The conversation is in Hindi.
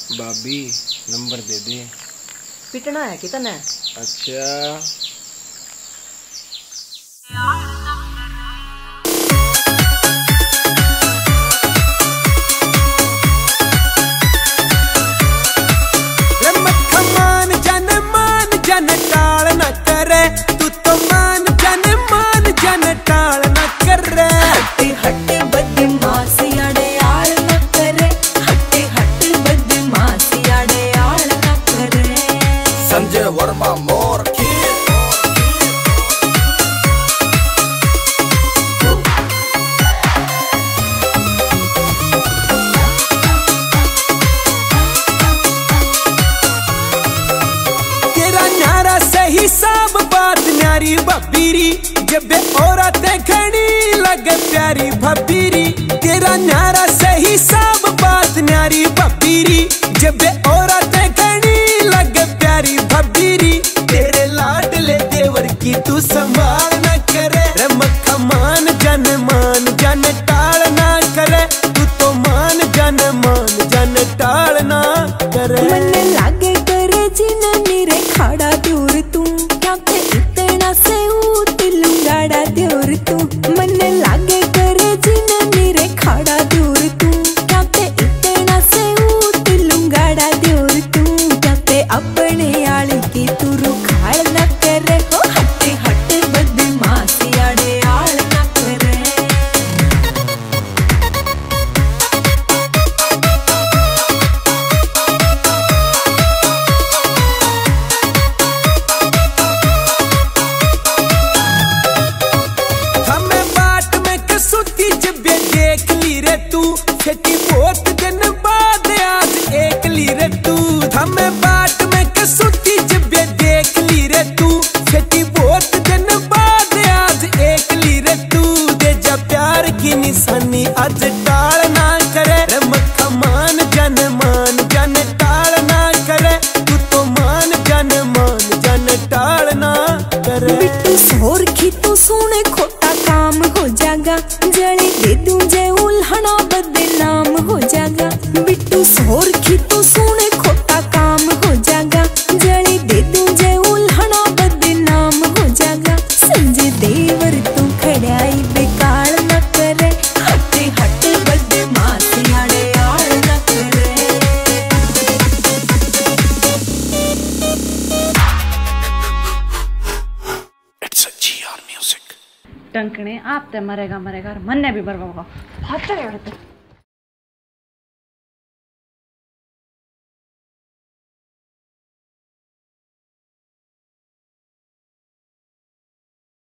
भाभी नंबर दे दे। पिटना है कितना? अच्छा वर्मा मोर तेरा न्यारा सही सब बात न्यारी भबीरी जब औरतें खड़ी लगे प्यारी भबीरी। तेरा न्यारा सही सब बात न्यारी भबीरी जब औरतें खड़ी लगे प्यारी भबीरी। तेरे लाडले देवर की तू संभाल न करे रे मक्खा मान जन टाल ना करे। तू तो मान जन टाल ना करे। मन लागे करे जिन मेरे खाड़ा दूर तू क्या ते इतना से तिलुंगाड़ा दूर तू। मन लागे करे जिन मेरे खाड़ा दूर तू क्या ते इतना से तिलुंगाड़ा दूर तू। क्या ते अपने आले की तू रुखाड़ न करे हो हटे हटे बदमाशी आड़े आड़ न करे। देख ली रे तू खेती बहुत दिन बाद आज एक ली रे तू। हमें बाट में कसुती जब देख ली रे तू खेती बहुत दिन बाद आज एक ली रे तू। दे जा प्यार की निशानी आज टाल ना करे रे मक्खा मान जन टाल ना करे। तू तो मान जन टाल ना करे। बिट्टू सोर की तू सुने खोटा काम हो जागा जड़े दे दूं जे उल्हना बदनाम हो जागा। बिट्टू सोर की तू सुने खोटा काम हो जागा जड़े दे दूं जे उल्हना बदनाम हो जागा। संजय देवर तू खड़ाई बेकार न करे हटे हटे बदमाशी आड़े आड़ न करे। It's a GR music. टंकने आप ते मरेगा मरेगा मन्ने भी बरबागा।